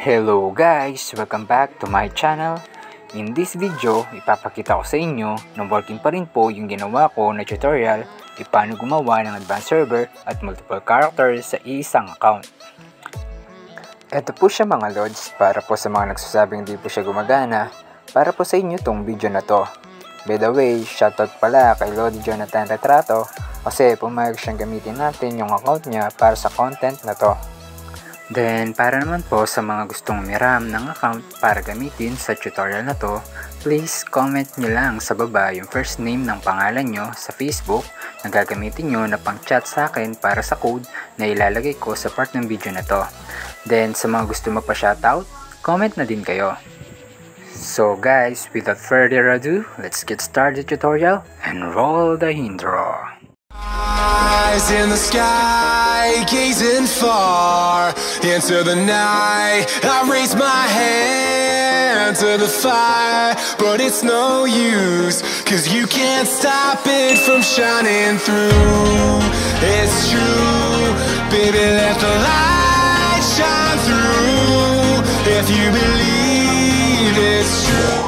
Hello guys! Welcome back to my channel. In this video, ipapakita ko sa inyo na working pa rin po yung ginawa ko na tutorial paano gumawa ng advanced server at multiple characters sa isang account. Ito po siya mga lods, para po sa mga nagsasabing di po siya gumagana, para po sa inyo tong video na to. By the way, shoutout pala kay Lodi Jonathan Retrato kasi pumayag siyang gamitin natin yung account niya para sa content na to. Then, para naman po sa mga gustong umiram ng account para gamitin sa tutorial na to, please comment nyo lang sa baba yung first name ng pangalan nyo sa Facebook na gagamitin nyo na pang chat sa akin para sa code na ilalagay ko sa part ng video na to. Then, sa mga gusto magpa-shoutout, comment na din kayo. So guys, without further ado, let's get started the tutorial and roll the intro. Eyes in the sky, gazing far into the night. I raise my hand to the fire, but it's no use, 'cause you can't stop it from shining through. It's true, baby, let the light shine through. If you believe it's true.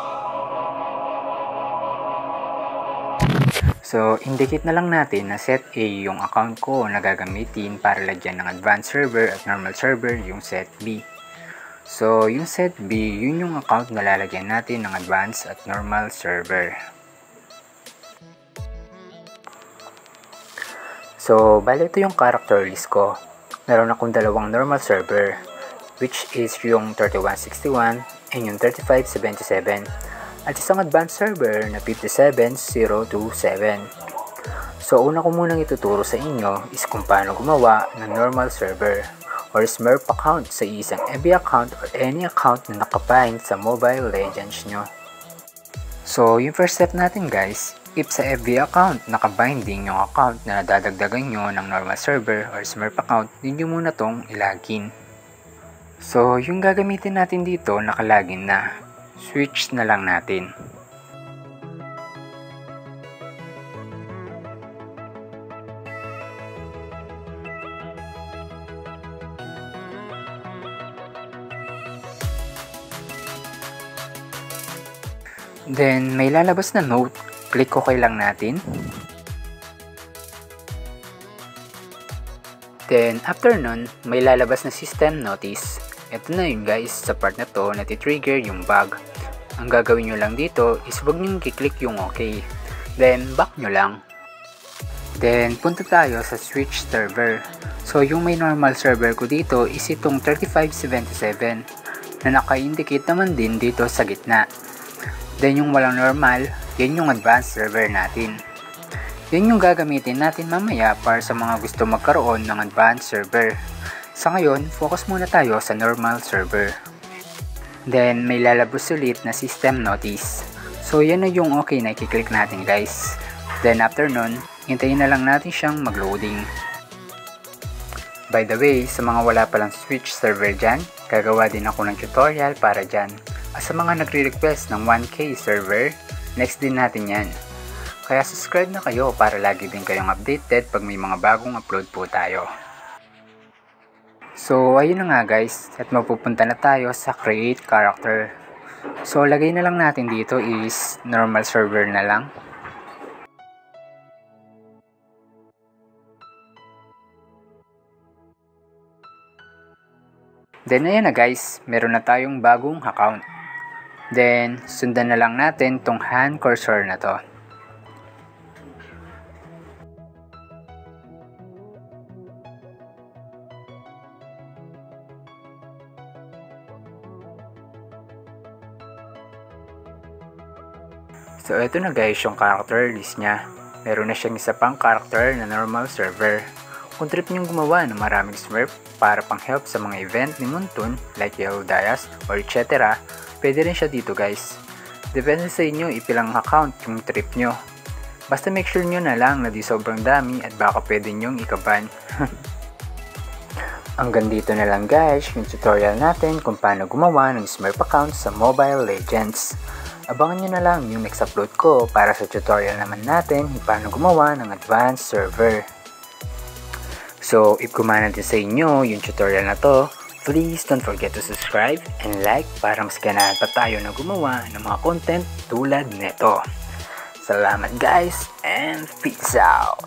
So, indicate na lang natin na set A yung account ko na gagamitin para lagyan ng advanced server at normal server yung set B. So, yung set B, yun yung account na lalagyan natin ng advanced at normal server. So, bali ito yung character list ko. Meron akong dalawang normal server, which is yung 3161 and yung 3577. At isang advanced server na 57027. So una ko munang ituturo sa inyo is kung paano gumawa ng normal server or Smurf account sa isang FB account or any account na nakabind sa Mobile Legends nyo. So yung first step natin guys, if sa FB account nakabinding yung account na nadadagdagan nyo ng normal server or Smurf account, din nyo muna tong ilagin. So yung gagamitin natin dito nakalagin na. Switch na lang natin. Then may lalabas na note, click okay lang natin. Then after nun, may lalabas na system notice. Ito na yun guys, sa part na to nati-trigger yung bug. Ang gagawin nyo lang dito is huwag nyo i-click yung okay. Then back nyo lang. Then punta tayo sa switch server. So yung may normal server ko dito is itong 3577 na naka-indicate naman din dito sa gitna. Then yung walang normal, yan yung advanced server natin. Yan yung gagamitin natin mamaya para sa mga gusto magkaroon ng advanced server. Sa ngayon, focus muna tayo sa normal server. Then, may lalabas ulit na system notice. So, yan na yung okay na i-click natin guys. Then, after nun, hintayin na lang natin siyang mag-loading. By the way, sa mga wala palang switch server dyan, gagawa din ako ng tutorial para dyan. At sa mga nagre-request ng 1K server, next din natin yan. Kaya subscribe na kayo para lagi din kayong updated pag may mga bagong upload po tayo. So, ayun na nga guys, at mapupunta na tayo sa create character. So, lagay na lang natin dito is normal server na lang. Then, ayan na guys, meron na tayong bagong account. Then, sundan na lang natin tong hand cursor na to. So, ito na guys yung character list niya. Meron na siyang isa pang character na normal server. Kung trip niyong gumawa ng maraming Smurf para pang help sa mga event ni Muntun like Yellow Dias or etc., pwede rin siya dito guys. Depende sa inyo ipilang account yung trip nyo. Basta make sure nyo na lang na di sobrang dami at baka pwede nyong ikaban. Hanggang dito na lang guys yung tutorial natin kung paano gumawa ng Smurf account sa Mobile Legends. Abangan nyo na lang yung next upload ko para sa tutorial naman natin kung paano gumawa ng advanced server. So, if gumana din sa inyo yung tutorial na to, Please don't forget to subscribe and like para mas ganahan pa tayo na gumawa ng mga content tulad nito. Salamat guys and peace out!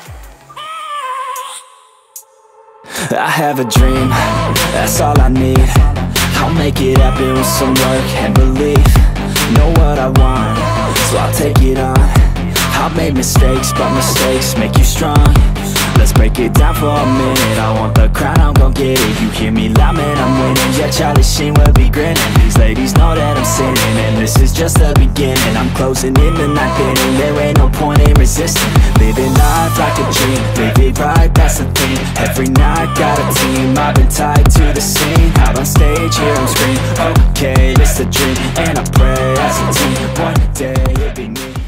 I have a dream, that's all I need. I'll make it happen with some work and belief. Know what I want, so I'll take it on. I've made mistakes, but mistakes make you strong. Let's break it down for a minute. I want the crown, I'm gon' get it. You hear me loud, man, I'm winning. Yeah, Charlie Sheen will be grinning. These ladies know that I'm sinning, and this is just the beginning. I'm closing in the ninth inning. There ain't no point in resisting. Living life like a dream, live it right, that's the thing. Every night, got a team, I've been tied to the scene. Out on stage, hear them scream, okay, it's a dream. And I pray as a team, one day it'll be me.